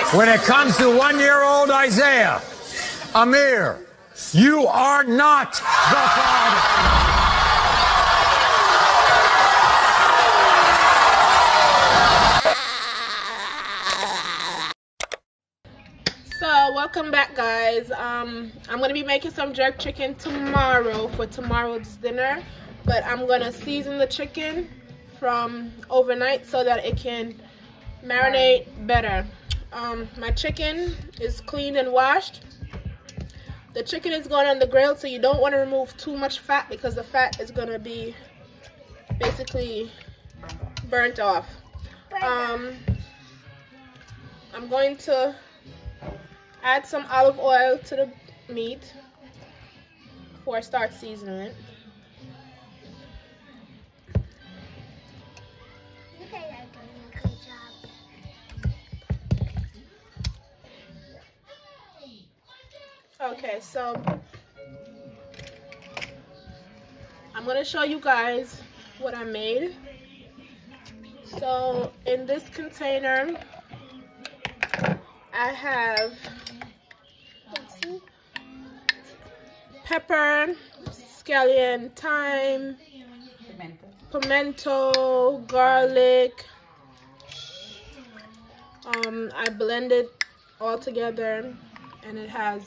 When it comes to 1-year-old Isaiah, Amir, you are not the father. So welcome back, guys. I'm gonna be making some jerk chicken tomorrow for tomorrow's dinner, but I'm gonna season the chicken from overnight so that it can marinate better. My chicken is cleaned and washed. The chicken is going on the grill, so you don't want to remove too much fat because the fat is going to be basically burnt off. I'm going to add some olive oil to the meat before I start seasoning it. Okay, so I'm going to show you guys what I made. So in this container, I have pepper, scallion, thyme, pimento, garlic. I blended all together, and it has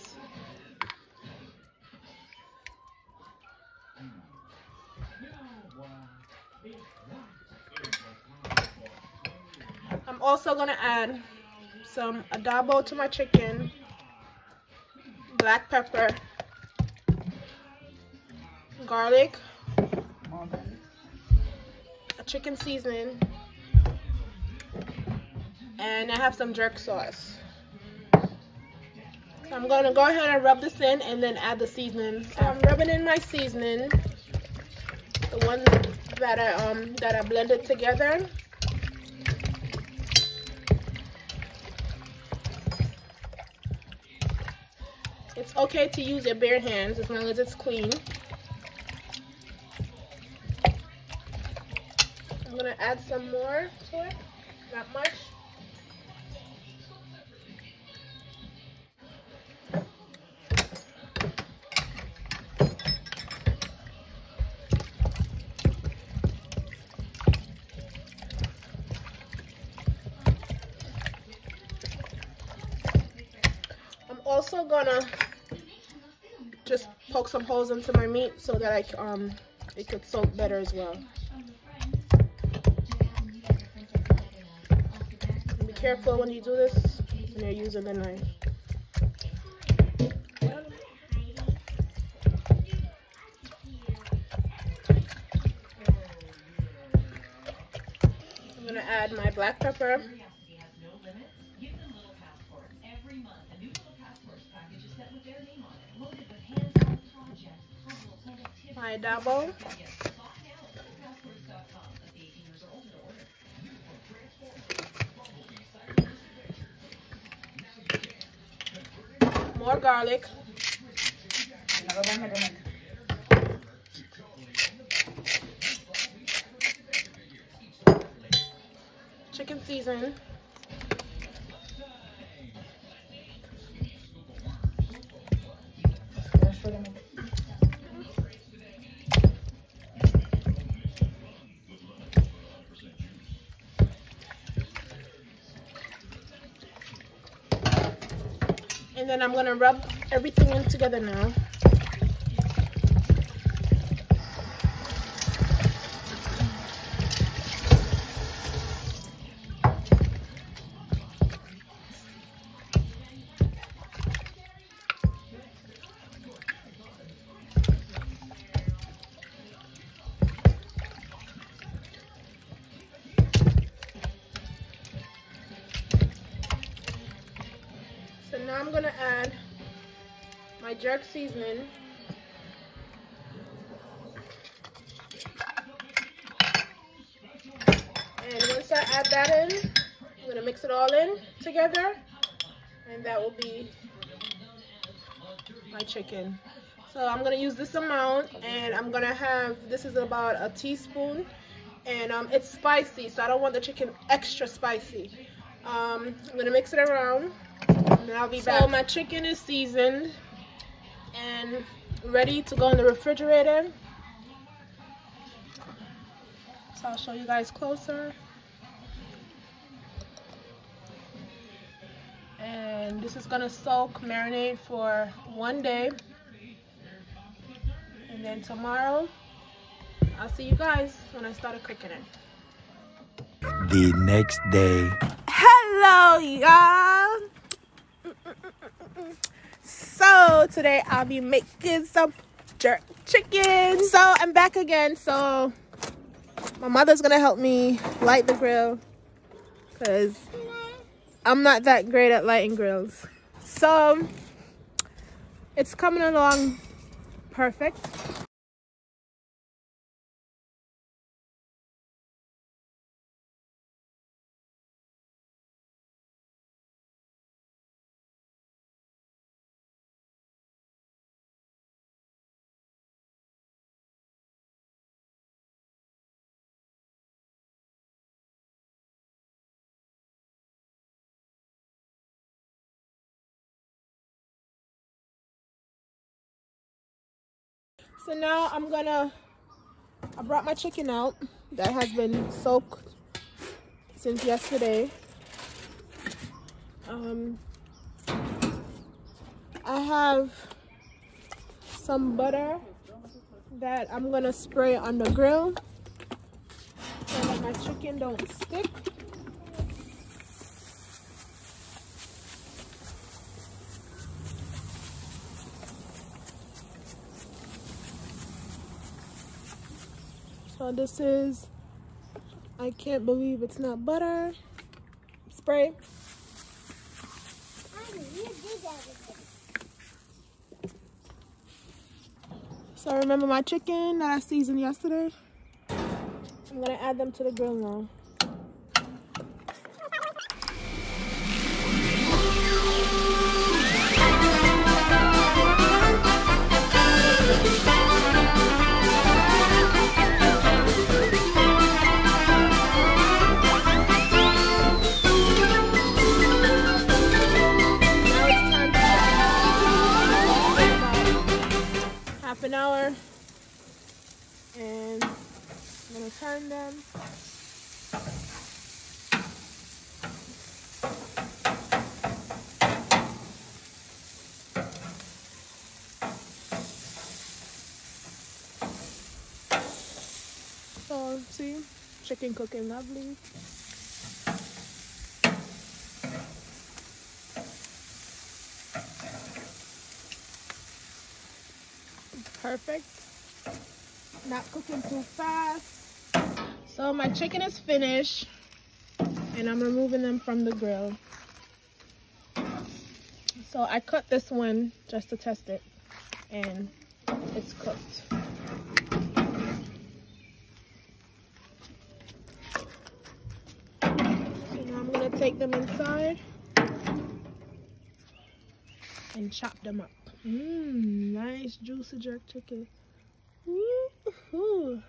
I'm also gonna add some adobo to my chicken, black pepper, garlic, a chicken seasoning, and I have some jerk sauce. So I'm gonna go ahead and rub this in and then add the seasoning. So I'm rubbing in my seasoning, the one that I blended together. It's okay to use your bare hands as long as it's clean. I'm gonna add some more to it, not much. I'm also gonna just poke some holes into my meat so that it could soak better as well. Be careful when you do this when you're using the knife. I'm gonna add my black pepper. My adobo, more garlic, chicken seasoning, and then I'm gonna rub everything in together now. So now I'm gonna add my jerk seasoning. And once I add that in, I'm gonna mix it all in together, and that will be my chicken. So I'm gonna use this amount, and I'm gonna have, this is about a teaspoon, and it's spicy, so I don't want the chicken extra spicy. I'm gonna mix it around and then I'll be back. So my chicken is seasoned and ready to go in the refrigerator. So I'll show you guys closer. And this is gonna marinate for 1 day. And then tomorrow, I'll see you guys when I start cooking it. The next day. Hello, y'all. So today I'll be making some jerk chicken. So I'm back again. So my mother's gonna help me light the grill because I'm not that great at lighting grills. So it's coming along perfect. So now I brought my chicken out that has been soaked since yesterday. I have some butter that I'm gonna spray on the grill so that my chicken don't stick. So this is, I can't believe it's not butter, spray. So remember my chicken that I seasoned yesterday? I'm gonna add them to the grill now. An hour, and I'm gonna turn them. So see, chicken cooking lovely. Perfect. Not cooking too fast. So my chicken is finished and I'm removing them from the grill. So I cut this one just to test it and it's cooked. So now I'm gonna take them inside and chop them up. Nice juicy jerk chicken. Woo-hoo.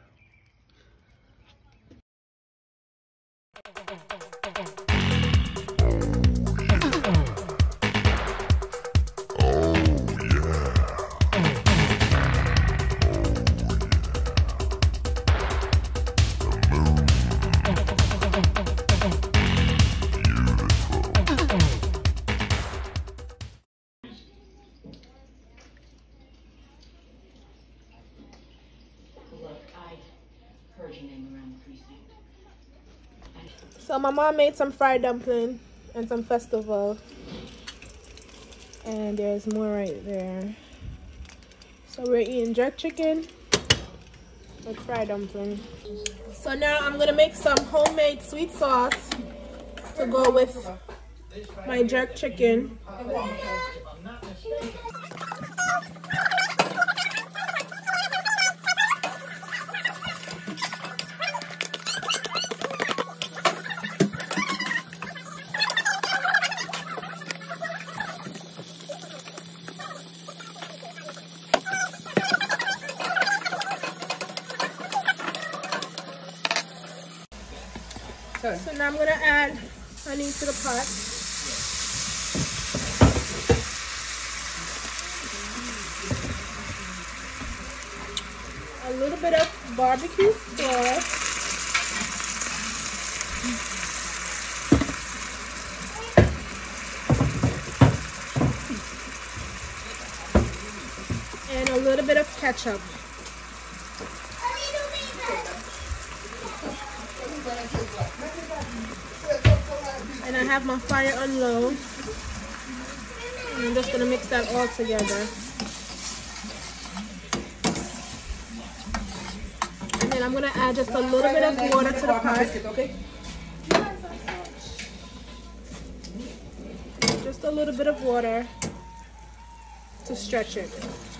So my mom made some fried dumpling and some festival, and there's more right there. So we're eating jerk chicken with fried dumpling. So now I'm gonna make some homemade sweet sauce to go with my jerk chicken. So now I'm gonna add honey to the pot. A little bit of barbecue sauce. And a little bit of ketchup. And I have my fire on low. And I'm just gonna mix that all together. And then I'm gonna add just a little bit of water to the pot. Just a little bit of water to stretch it.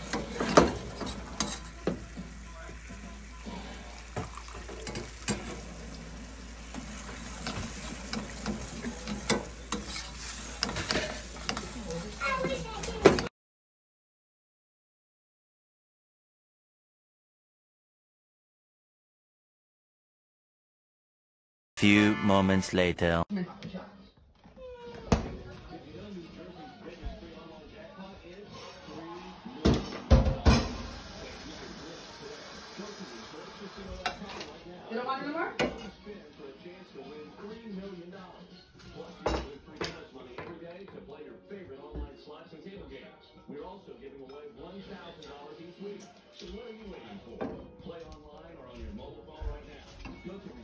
Few moments later. You don't want it anymore? We're also giving away $1,000 each week. So what are you waiting for? Play online or on your mobile phone right now. Go to